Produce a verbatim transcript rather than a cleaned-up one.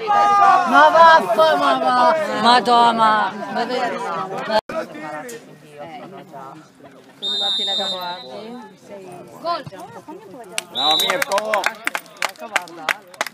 Ma vaffa, ma va! Madonna! Martina Capoardi. No, Mirko! Cavarda.